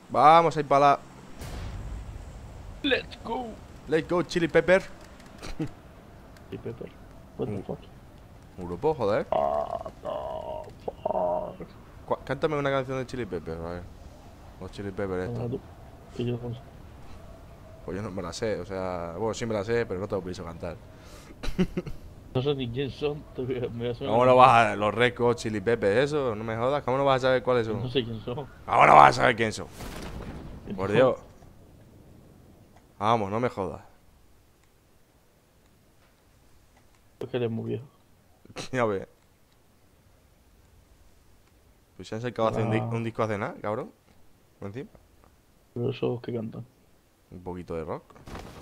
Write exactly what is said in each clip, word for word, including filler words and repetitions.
Vamos a ir para la... Let's go. Let's go, Chili Pepper. Y Pepper. What the Un, fuck. un grupo, joder. What the fuck. Cu- Cántame una canción de Chili Pepper, a ver. Los Chili Pepper estos. Ahora tú. Que yo no sé. Pues yo no me la sé, o sea... Bueno, sí me la sé, pero no tengo pienso cantar. No sé ni quién son. Te voy a- me voy a sonar ¿Cómo no la polla. vas a... Los Red Hot Chili Peppers, eso? No me jodas. ¿Cómo no vas a saber cuáles son? No sé quién son. ¿Cómo no vas a saber quién son? Por No. Dios. Vamos, no me jodas. Es que eres muy viejo. Ya ves. Pues se han sacado hace un, di- Ah, un disco hace nada, cabrón. Encima. pero esos que cantan. Un poquito de rock.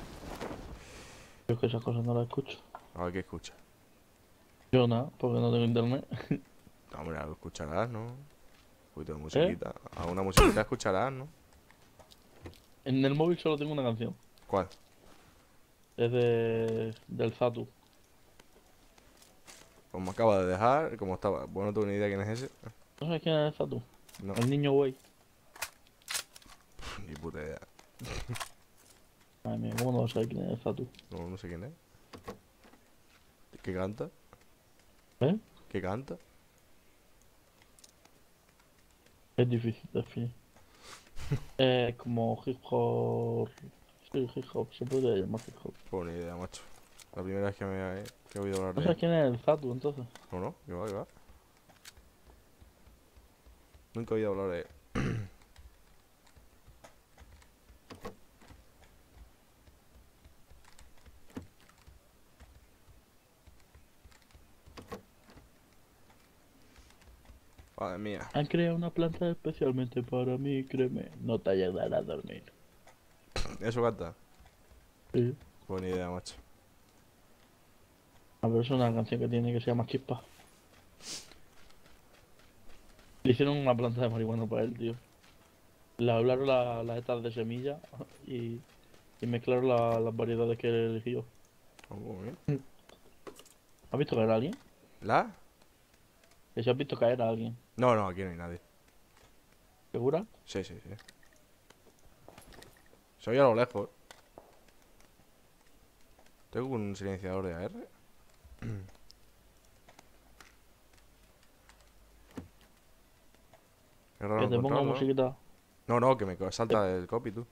Yo es que esas cosas no las escucho. A ver qué escucha. Yo nada, porque no tengo internet. Hombre, algo escucharás, ¿no? Un poquito de ¿Eh? musiquita. Alguna musiquita escucharás, ¿no? En el móvil solo tengo una canción. ¿Cuál? Es de... del Zatu. Pues me acaba de dejar, como estaba. Bueno, no tengo ni idea quién es ese. ¿No sabes quién es el Zatu? No, El niño güey. ni puta idea. Madre mía, ¿cómo no vas a saber quién es el Zatu? No, no sé quién es. ¿Qué canta? ¿Eh? ¿Qué canta? Es difícil de definir. Es como hip hop. Sí, hip hop, se podría llamar hip hop. Pues ni idea, macho. La primera vez que me que he oído hablar ¿No de él. sabes quién es el Zatu entonces? ¿O no? ¿Qué va, qué va? Nunca he oído hablar de él. Madre mía. Han creado una planta especialmente para mí, créeme, no te ayudará a dormir. ¿Eso canta? Sí. Pues ni idea, macho. A ver, es una canción que tiene que se llama Chispa. Le hicieron una planta de marihuana para él, tío. Le hablaron la- las estas de semilla y, y mezclaron la- las variedades que él eligió. Oh, muy bien. ¿Has visto caer a alguien? ¿La? ¿Que si has visto caer a alguien? No, no, aquí no hay nadie. ¿Segura? Sí, sí, sí. Se oye a lo lejos. Tengo un silenciador de A R. Es raro Que te ponga encontrarlo, ¿no? musiquita. No, no, que me co- Eh, salta el copy, tú.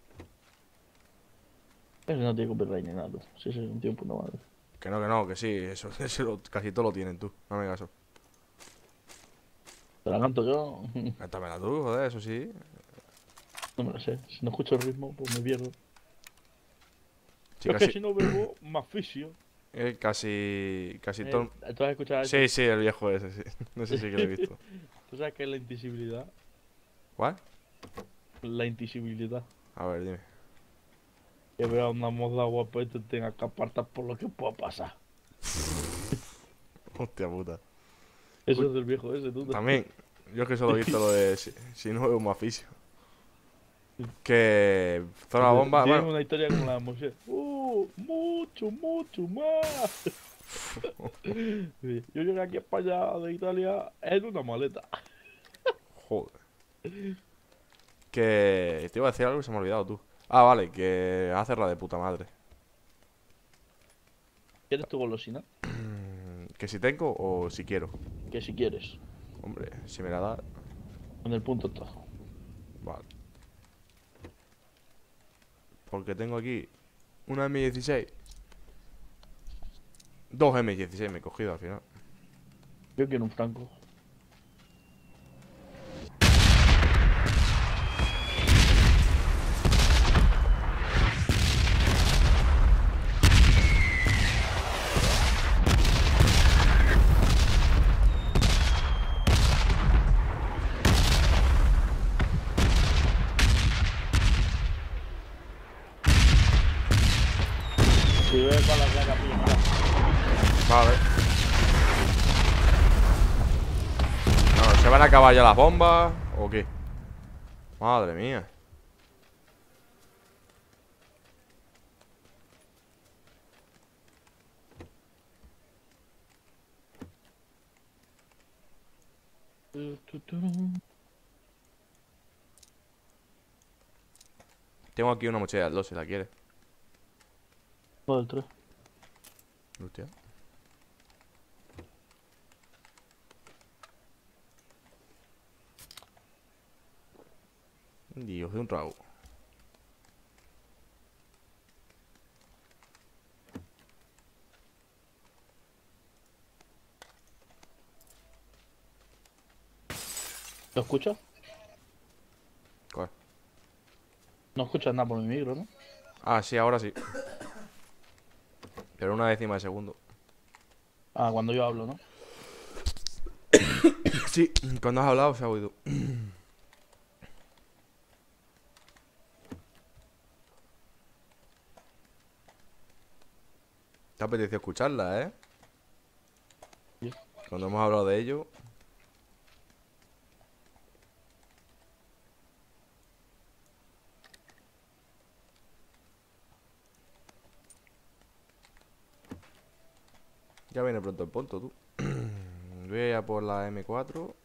Ese no tiene copyright ni nada, tú. Sí, sí, un tío puta madre. Que no, que no, que sí, eso, eso lo- casi todo lo tienen tú. No me caso. Te la canto yo. Cántamela tú, joder, eso sí. No me la sé. Si no escucho el ritmo, pues me pierdo. Sí, Es que casi. si no bebo, me asfixio. eh, casi. Casi Eh, todo. ¿Tú has escuchado eso? Sí, sí, el viejo ese, sí. No sé si que lo he visto. ¿Tú sabes qué es la invisibilidad? ¿Cuál? La invisibilidad. A ver, dime. Que vea una moza guapa y te tenga que apartar por lo que pueda pasar. Hostia puta. Eso Uy, es del viejo ese, tú. también, yo es que solo he visto lo de. Si, si no veo un aficio. Que. Zona bomba, Tienen bueno. una historia como la de Moshe. ¡Uh! ¡Mucho, mucho más! Sí, yo llegué aquí a España de Italia en una maleta. Joder. Que. Te iba a decir algo y se me ha olvidado tú. Ah, vale, que ha cerrado de puta madre. ¿Quieres tu golosina? Que si tengo o si quiero. Que si quieres. Hombre, si me la da. En el punto está. Vale. Porque tengo aquí una eme dieciséis. Dos eme dieciséis me he cogido al final. Yo quiero un franco. Si ves con la placa, pillo mala. Vale. No, ¿se van a acabar ya las bombas o qué? Madre mía. Tu, tu, tu. Tengo aquí una mochila del dos, si la quieres. Todo el tres. Hostia. Dios, de un trago. ¿Lo escuchas? ¿Cuál? No escuchas nada por mi micro, ¿no? Ah, sí, ahora sí. Pero una décima de segundo. Ah, cuando yo hablo, ¿no? Sí, cuando has hablado se ha oído. Te apetece escucharla, ¿eh? Sí. Cuando hemos hablado de ello. Ya viene pronto el punto, tú. Voy a por la eme cuatro.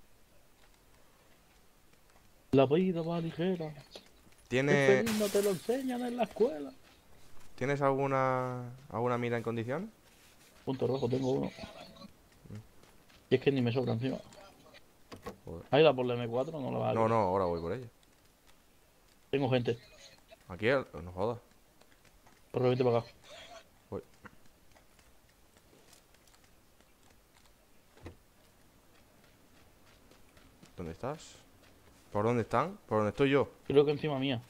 La vida va ligera. ¿Tienes, Es feliz, no te lo enseñan en la escuela. ¿tienes alguna alguna mira en condiciones? Punto rojo, tengo uno. Y es que ni me sobra encima. Joder. Ahí la por la eme cuatro, no la vas a No, querer. no, ahora voy por ella. Tengo gente. Aquí, el- no jodas. Por vete para acá. Voy. ¿Dónde estás? ¿Por dónde están? ¿Por dónde estoy yo? Creo que encima mía.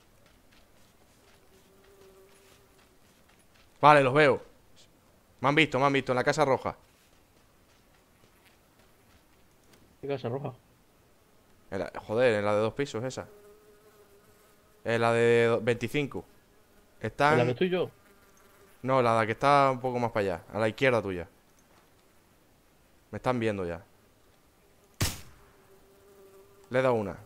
Vale, los veo. Me han visto, me han visto en la casa roja. ¿Qué casa roja? En la- joder, en la de dos pisos esa. En la de do- veinticinco. ¿En la que Están... estoy yo? No, la de que está un poco más para allá. A la izquierda tuya. Me están viendo ya. Le he dado una.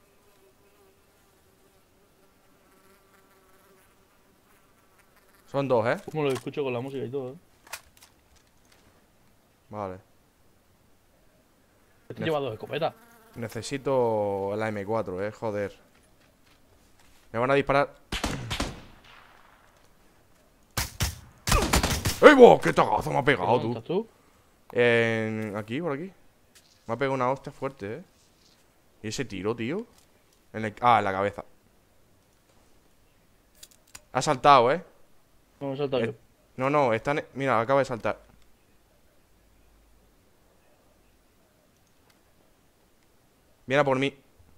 Son dos, ¿eh? Como lo escucho con la música y todo, ¿eh? Vale. Este Nece- lleva dos escopetas. Necesito la eme cuatro, eh, joder. Me van a disparar. ¡Ey, vos! ¡Qué tagazo me ha ¿Pero pegado, dónde tú! estás tú? En... Aquí, por aquí. Me ha pegado una hostia fuerte, eh. ¿Y ese tiro, tío? En el... Ah, en la cabeza. Ha saltado, eh. No me salta Eh, yo. No, no, están... Mira, acaba de saltar. Viene a por mí.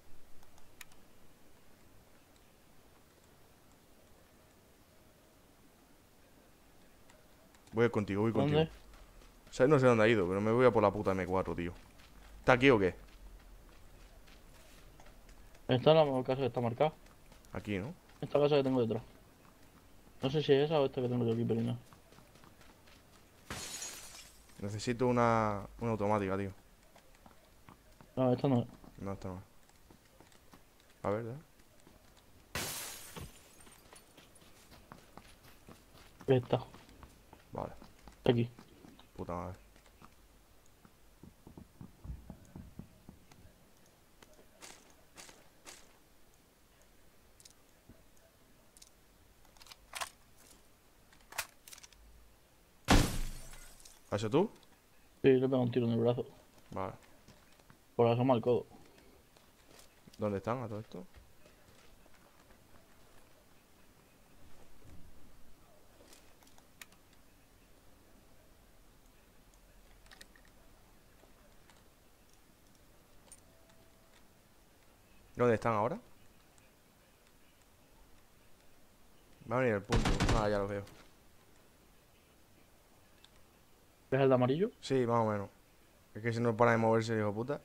Voy contigo, voy contigo. ¿Dónde? O sea, no sé dónde ha ido, pero me voy a por la puta eme cuatro, tío. ¿Está aquí o qué? Está en la casa que está marcada. Aquí, ¿no? Esta casa que tengo detrás. No sé si es esa o esta que tengo yo aquí, pero no. Necesito una... Una automática, tío. No, esta no es. No, esta no. A ver, ¿eh? Esta. Vale, Está aquí. puta madre. ¿Has sido tú? Sí, le pego un tiro en el brazo. Vale. Por asoma el codo. ¿Dónde están a todo esto? ¿Dónde están ahora? Va a venir el punto. Ah, ya lo veo. ¿Ves el de amarillo? Sí, más o menos. Es que si no para de moverse, hijo de puta.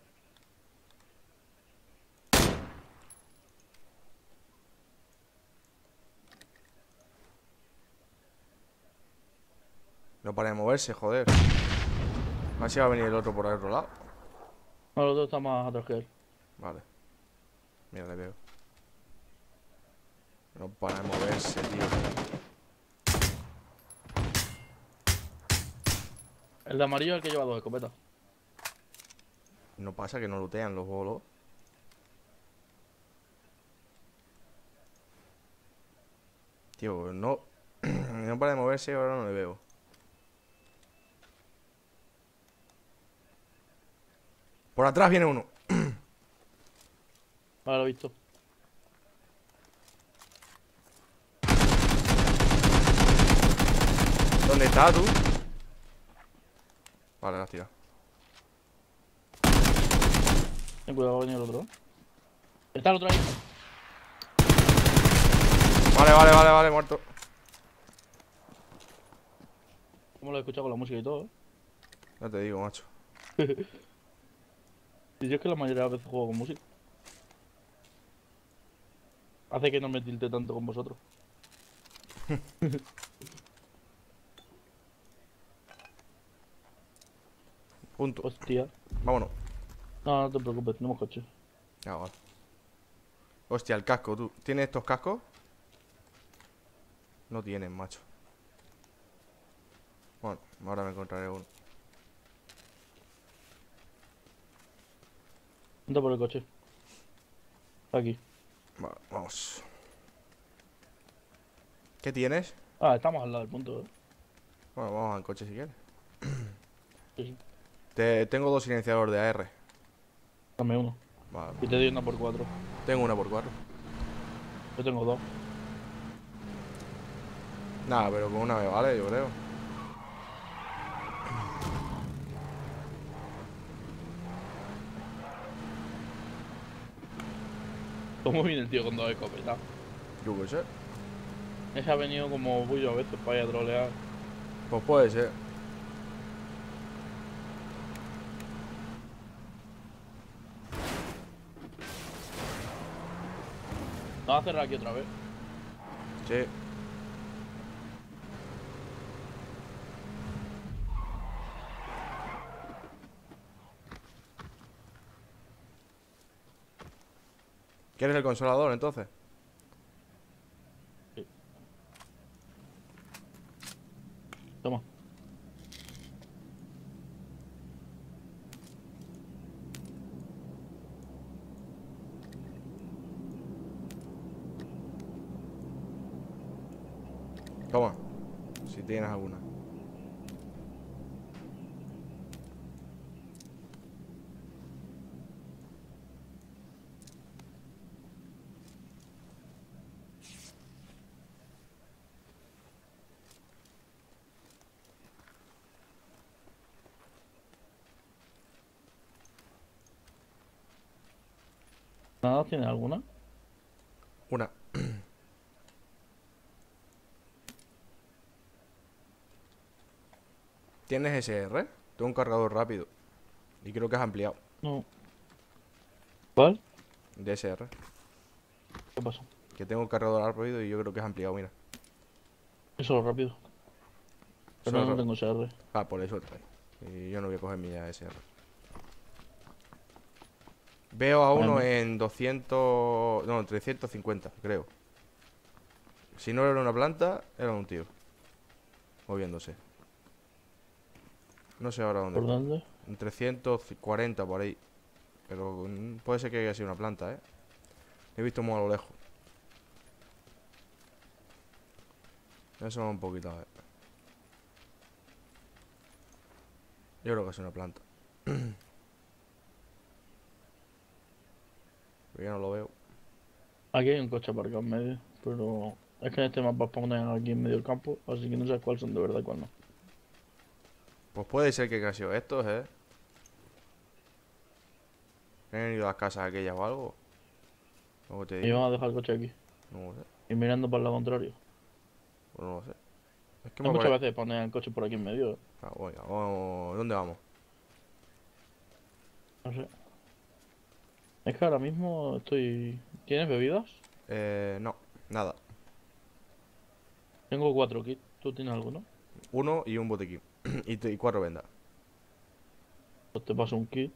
No para de moverse, joder. A ver si va a venir el otro por el otro lado. No, el otro está más atrás que él. Vale. Mira, le veo. No para de moverse, tío. El de amarillo es el que lleva dos escopetas. No pasa que no lootean los bolos. Tío, no. No para de moverse, ahora no le veo. Por atrás viene uno. Ahora lo he visto. ¿Dónde está tú? Vale, la has tirado. Ten cuidado, va a venir el otro. Está el otro ahí. Vale, vale, vale, vale, muerto. Como lo he escuchado con la música y todo, ¿eh? No te digo, macho. Y yo es que la mayoría de las veces juego con música. Hace que no me tilte tanto con vosotros. Punto. Hostia. Vámonos. No, no te preocupes, tenemos coche. Ah, vale. Hostia, el casco, tú. ¿Tienes estos cascos? No tienen, macho. Bueno, ahora me encontraré uno. Anda por el coche. Aquí. Vale, vamos. ¿Qué tienes? Ah, estamos al lado del punto, ¿eh? Bueno, vamos al coche si quieres. Sí, sí. Te, tengo dos silenciadores de A R. Dame uno. Vale. Y te doy una por cuatro. Tengo una por cuatro. Yo tengo dos. Nada, pero con una me vale, yo creo. ¿Cómo viene el tío con dos escopetas? Yo qué sé. Ese ha venido como voy yo a veces para ir a trolear. Pues puede ser. Vamos a cerrar aquí otra vez. Sí. ¿Quieres el consolador entonces? Sí. Toma. Toma. Si tienes alguna. ¿Nada? ¿Tienes alguna? Una. ¿Tienes S R? Tengo un cargador rápido. Y creo que es ampliado. No. ¿Cuál? De S R. ¿Qué pasó? Que tengo un cargador rápido y yo creo que es ampliado, mira. Eso es rápido. Pero Solo no ra- tengo S R. Ah, por eso trae. Y yo no voy a coger mi S R. Veo a uno Bueno. en doscientos... No, trescientos cincuenta, creo. Si no era una planta, era un tío moviéndose. No sé ahora dónde ¿Por está. dónde? En trescientos cuarenta por ahí. Pero mm, puede ser que haya sido una planta, ¿eh? He visto muy a lo lejos. Eso un poquito, a ver. Yo creo que es una planta. Pero yo no lo veo. Aquí hay un coche aparcado en medio. Pero es que en este mapa ponen aquí en medio del campo. Así que no sé cuáles son de verdad y cuál no. Pues puede ser que ha sido estos, ¿eh? ¿Han ido a las casas aquellas o algo? Luego te Y digo. vamos a dejar el coche aquí. No lo sé. Y mirando para el lado contrario. Pues no lo sé. Es que No me muchas parece... veces ponen el coche por aquí en medio. ¿Eh? Ah, bueno, vamos... ¿Dónde vamos? No sé. Es que ahora mismo estoy... ¿Tienes bebidas? Eh, no, nada. Tengo cuatro kits. ¿Tú tienes alguno? Uno y un botiquín. y, t- y cuatro vendas. Pues te paso un kit.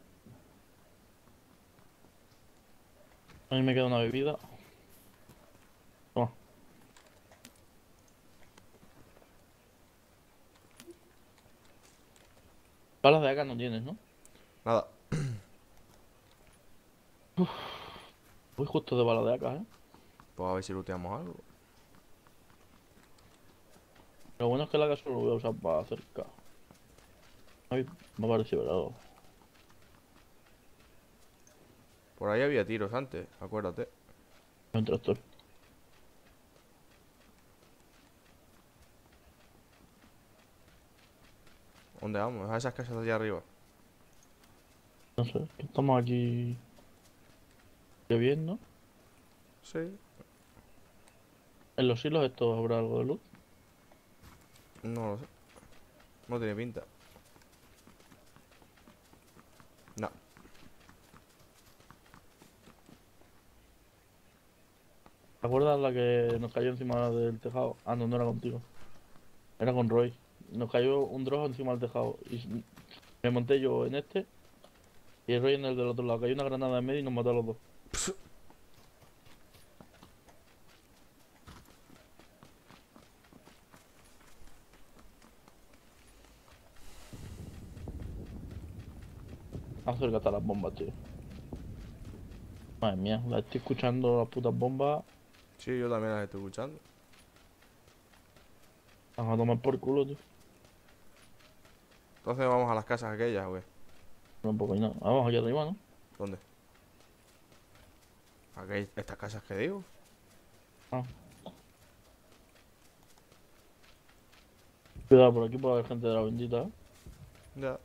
A mí me queda una bebida. Toma. Balas de acá no tienes, ¿no? Nada. Voy justo de balas de acá, ¿eh? Pues a ver si looteamos algo. Lo bueno es que la casa lo voy a usar para acercar. Ay, me ha parecido algo. Por ahí había tiros antes, acuérdate. Un tractor. ¿Dónde vamos? A esas casas de allá arriba. No sé, que estamos aquí lloviendo. Sí. En los hilos estos habrá algo de luz. No lo sé. No tiene pinta. No. ¿Te acuerdas la que nos cayó encima del tejado? Ah, no, no era contigo. Era con Roy. Nos cayó un droga encima del tejado. Y s- me monté yo en este y el Roy en el del otro lado. Cayó una granada en medio y nos mató a los dos. Acércate a las bombas, tío. Madre mía, la estoy escuchando las putas bombas. Sí, yo también las estoy escuchando. Van a tomar por culo, tío. Entonces vamos a las casas aquellas, güey. Tampoco hay nada. Vamos aquí arriba, ¿no? ¿Dónde? Aquí, estas casas que digo. Ah. Cuidado, por aquí puede haber gente de la bendita, ¿eh? Ya.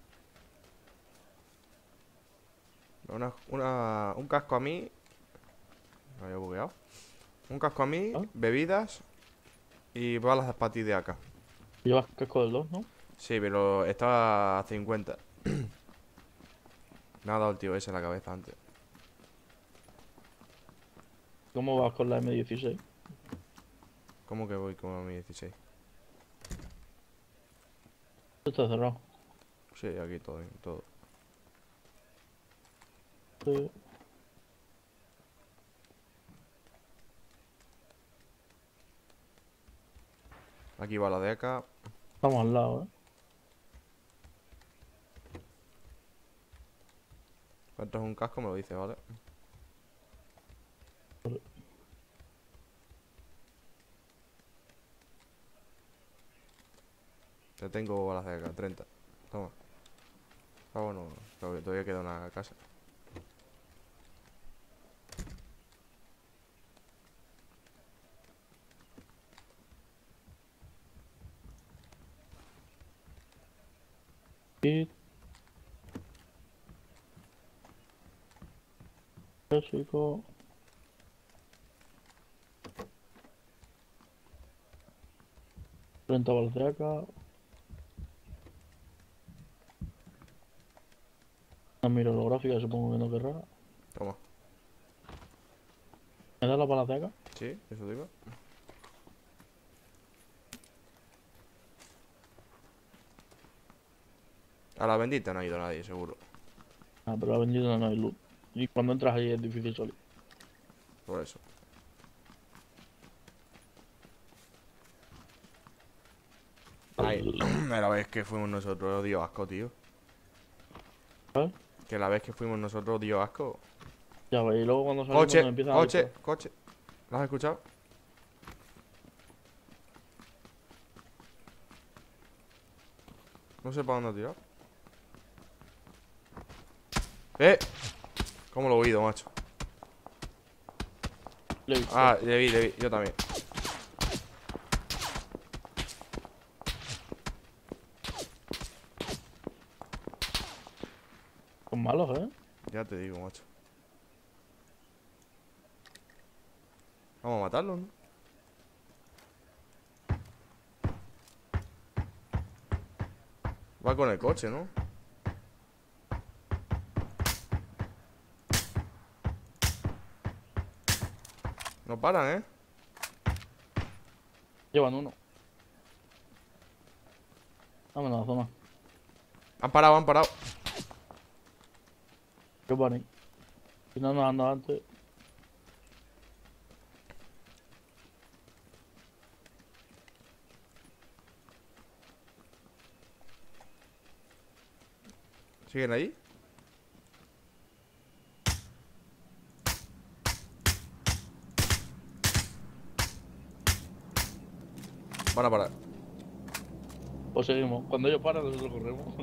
Una, una, un casco a mí. Me había bugueado. Un casco a mí, ¿Ah? bebidas y balas para ti de acá. Llevas casco del dos, ¿no? Sí, pero estaba a cincuenta. Me ha dado el tío ese en la cabeza antes. ¿Cómo vas con la eme dieciséis? ¿Cómo que voy con mi dieciséis? Esto está cerrado. Sí, aquí todo, todo. Sí. Aquí va la de acá. Estamos al lado, ¿eh? ¿Cuánto es un casco? Me lo dice, ¿vale? Te tengo balas de acá, treinta. Toma. Ah, bueno, todavía todavía queda una casa. Y... Chico. treinta balas de acá. Una mira holográfica, supongo que no querrá. Toma. ¿Me da las balas de acá? Sí, eso digo. A la bendita no ha ido nadie, seguro. Ah, pero la bendita no hay luz. Y cuando entras ahí es difícil salir. Por eso. Ay, la vez que fuimos nosotros dio asco, tío. ¿Sabes? Que la vez que fuimos nosotros dio asco. Ya ves, y luego cuando salimos nos Coche, empiezan a coche, disparar. coche. ¿Lo has escuchado? No sé para dónde ha tirado. ¡Eh! ¿Cómo lo he oído, macho? Le he visto. Ah, le vi, le vi, yo también. Son malos, ¿eh? Ya te digo, macho. Vamos a matarlos, ¿no? Va con el coche, ¿no? No paran, ¿eh? Llevan uno. Vámonos a la zona. Han parado, han parado. ¿Qué paren? Si no nos han dado antes. ¿Siguen ahí? Van a parar. O seguimos. Cuando ellos paran, nosotros corremos.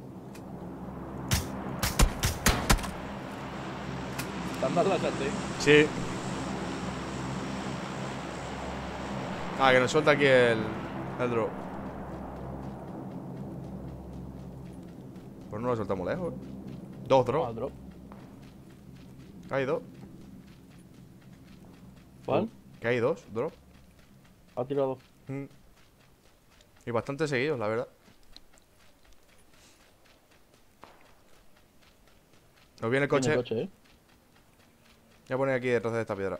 ¿Te han dado la sartén? Sí. Ah, que nos suelta aquí el, el drop. Pues no lo soltamos lejos. Dos Vamos al drops. drop. Hay dos. ¿Cuál? Que hay dos drops. Ha tirado. Mm. Y bastante seguidos, la verdad. Nos viene el coche. Tiene coche, ¿eh? Voy a poner aquí detrás de esta piedra.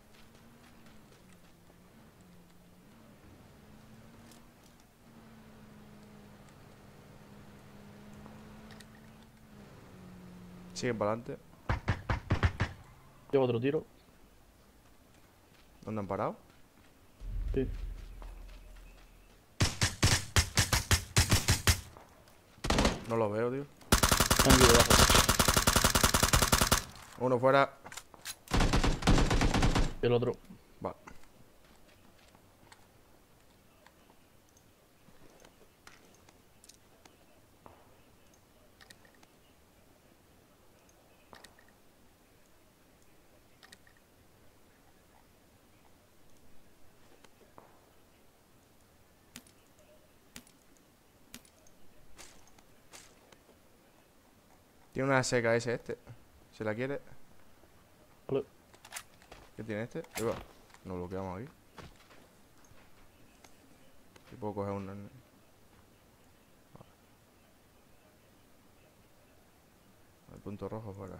Siguen para adelante. Llevo otro tiro. ¿Dónde han parado? Sí. No los veo, tío. Han ido abajo. Uno fuera. Y el otro. Vale. Tiene una S K S este. ¿Se la quiere? Vale. ¿Qué tiene este? Ahí va. Nos bloqueamos aquí. Si puedo coger un... Vale. El punto rojo fuera.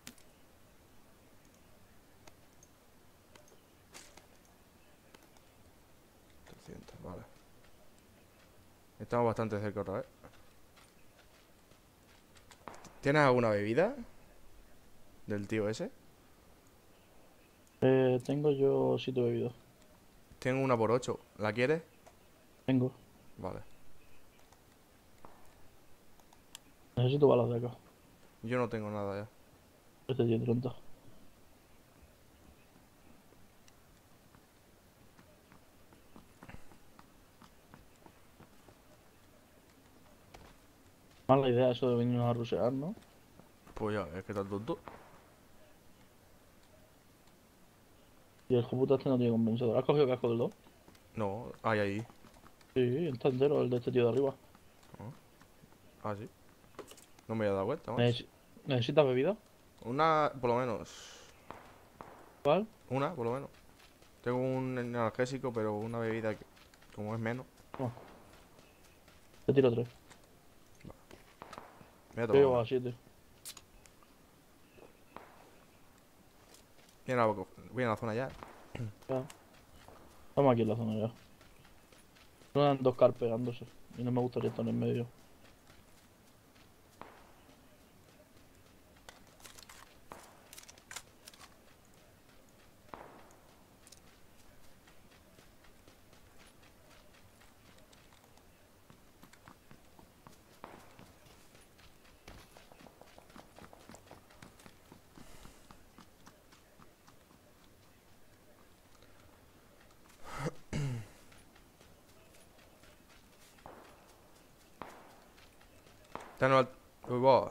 trescientos, vale. Estamos bastante cerca otra vez. ¿Tienes alguna bebida? Del tío ese. Eh, tengo yo siete bebidas. Tengo una por ocho. ¿La quieres? Tengo. Vale. Necesito balas de acá. Yo no tengo nada ya. Este tiene treinta. Mala idea eso de venirnos a rushear, ¿no? Pues ya, es que está tonto. Y el hijo puta este no tiene compensador. ¿Has cogido el casco del dos? No, hay ahí. Sí, está entero el de este tío de arriba. Ah, sí. No me había dado vuelta, más. Necesi- ¿Necesitas bebida? Una, por lo menos. ¿Cuál? Una, por lo menos. Tengo un analgésico, pero una bebida que, como es menos. No. Te tiro tres. Me voy a Yo llevo tomar. a siete. Viene a la, voy a la zona ya. Ya. Estamos aquí en la zona ya. Son dos cars pegándose. Y no me gustaría estar en medio. Está no. Uy, wow.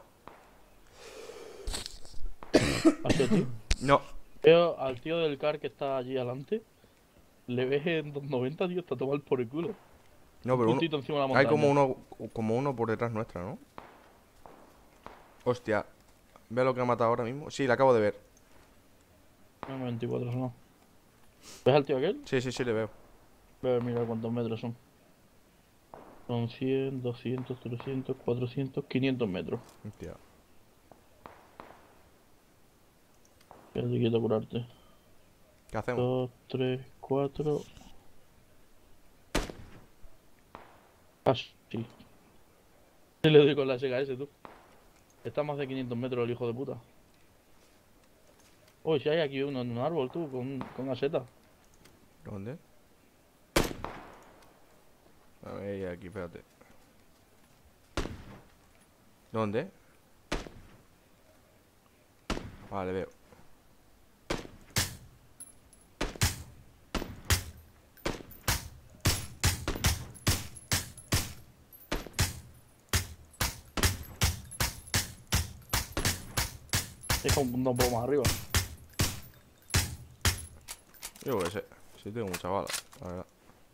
Así es, tío. No. Veo al tío del car que está allí adelante. Le ves en dos noventa, tío, está tomado por el culo. No, Un pero uno. puntito encima de la montaña. Hay como uno. Como uno por detrás nuestra, ¿no? Hostia. ¿Ve lo que ha matado ahora mismo? Sí, la acabo de ver. No, veinticuatro no. ¿Ves al tío aquel? Sí, sí, sí, le veo. Voy a mirar cuántos metros son. Son cien, doscientos, trescientos, cuatrocientos, quinientos metros. Hostia. Quédate quieto a curarte. ¿Qué hacemos? dos, tres, cuatro. Ah, sí. Le doy con la S K S, tú. Está a más de quinientos metros el hijo de puta. Uy, si hay aquí uno en un árbol, tú, con, con aseta. ¿Dónde? A ver, aquí, espérate. ¿Dónde? Vale, veo. Es como un poco más arriba. Yo qué sé. Sí tengo mucha bala, la verdad.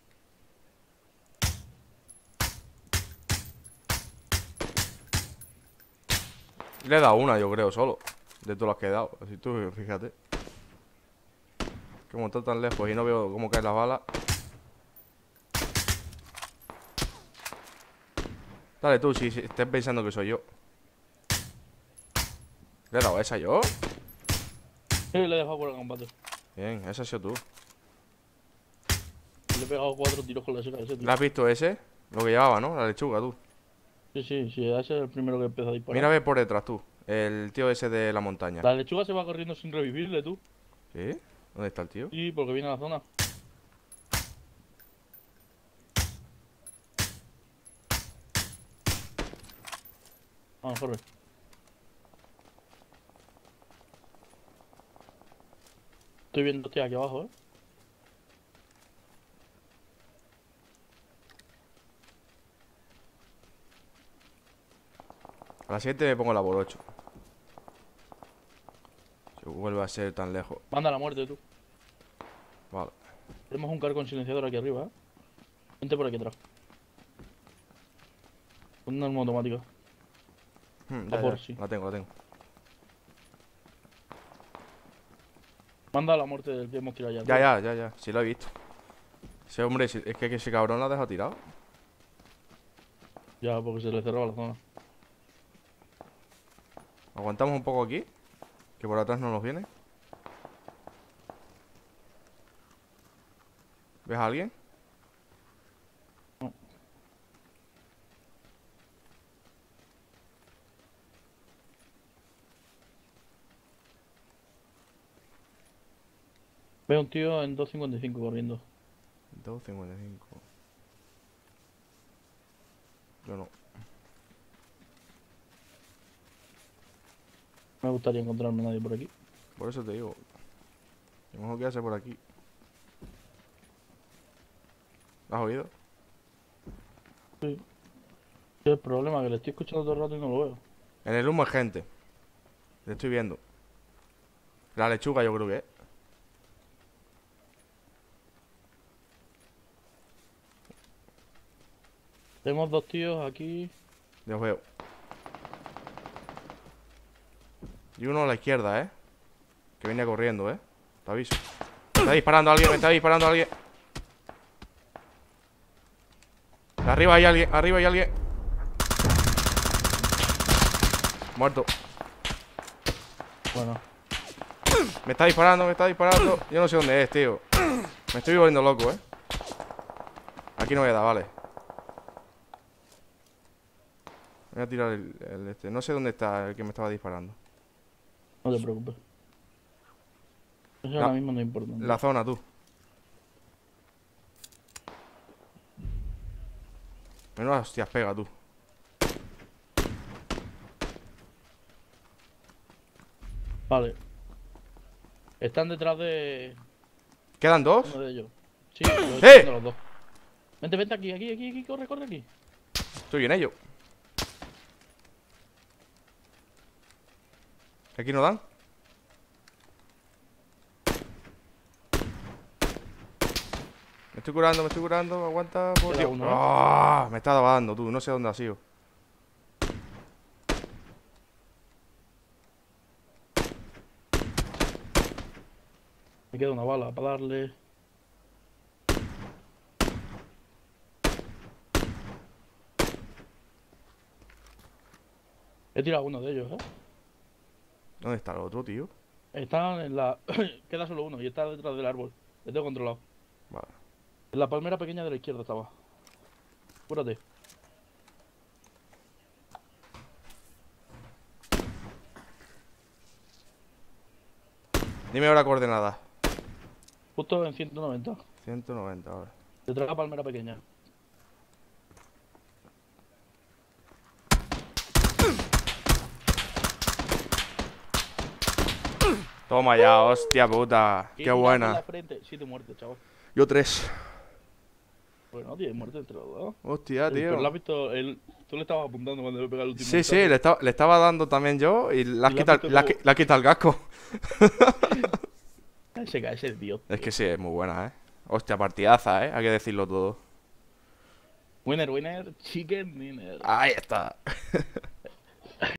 Le he dado una, yo creo, solo. De todas las que he dado. Así tú, fíjate. Como está tan lejos y no veo cómo caen las balas. Dale tú, si, si estés pensando que soy yo. ¿Le he dado a esa yo? Sí, le he dejado por el combate. Bien, esa ha sido tú. Le he pegado cuatro tiros con la sera a ese, tío. ¿Le has visto ese? Lo que llevaba, ¿no? La lechuga, tú. Sí, sí, sí, ese es el primero que empezó a disparar. Mira a ver por detrás, tú. El tío ese de la montaña. La lechuga se va corriendo sin revivirle, tú. ¿Sí? ¿Dónde está el tío? Sí, porque viene a la zona. Vamos, corre. Estoy viendo, estoy aquí abajo, eh. A las siete me pongo la por ocho. Si vuelve a ser tan lejos. Manda a la muerte, tú. Vale. Tenemos un cargo silenciador aquí arriba, eh. Vente por aquí atrás. Una arma automática. Hmm, A ya, por ya. sí. La tengo, la tengo. Manda a la muerte del que hemos tirado ya. Ya, tío. ya, ya, ya. Sí lo he visto. Ese hombre, si- es que que ese cabrón la ha dejado tirado. Ya, porque se le cerraba la zona. Aguantamos un poco aquí. Que por atrás no nos viene. ¿Ves a alguien? No. Veo un tío en dos cincuenta y cinco corriendo. dos cincuenta y cinco. Yo no. Me gustaría encontrarme a nadie por aquí. Por eso te digo. A lo mejor que hace por aquí. ¿Lo has oído? Sí. Ese es el problema, que le estoy escuchando todo el rato y no lo veo. En el humo hay gente. Le estoy viendo. La lechuga yo creo que es. Tenemos dos tíos aquí. Ya os veo. Y uno a la izquierda, ¿eh? Que viene corriendo, ¿eh? Te aviso. Me está disparando alguien, me está disparando alguien. Arriba hay alguien, arriba hay alguien. Muerto. Bueno, Me está disparando, me está disparando. Yo no sé dónde es, tío. Me estoy volviendo loco, ¿eh? Aquí no voy a dar, vale. Voy a tirar el, el este. No sé dónde está el que me estaba disparando. no te preocupes. Eso La- ahora mismo no importa. La zona, tú. Menudas hostias pega, tú. Vale. Están detrás de ¿Quedan dos? uno de ellos. Sí, los estoy ¡Eh! viendo los dos. Vente, vente aquí, aquí, aquí, aquí, corre, corre aquí. Estoy en ello. ¿Aquí no dan? Me estoy curando, me estoy curando. Aguanta, por Queda Dios. uno, ¿eh? ¡Ah! Me está dando, tú. No sé dónde ha sido. Me queda una bala para darle. He tirado uno de ellos, eh. ¿Dónde está el otro, tío? Están en la. Queda solo uno y está detrás del árbol. Le tengo controlado. Vale. En la palmera pequeña de la izquierda estaba. Cúrate. Dime ahora coordenadas. Justo en ciento noventa. ciento noventa, vale. Detrás de la palmera pequeña. Toma ya, hostia puta. Y Qué tirado por la buena. frente. Siete muertes, chaval. Yo tres. Bueno, diez muertes entre los dos. Hostia, Eh, Pero lo tío. has visto. El... Tú le estabas apuntando cuando le pegaba el último. Sí, sí, disparo. le, estaba- le estaba dando también yo y le has Y le has quitado, visto le has como- qui- le has quitado el casco. Ese cae, ese tío. Es que sí, es muy buena, ¿eh? Hostia, partidaza, ¿eh? Hay que decirlo todo. Winner, winner, chicken dinner. Ahí está.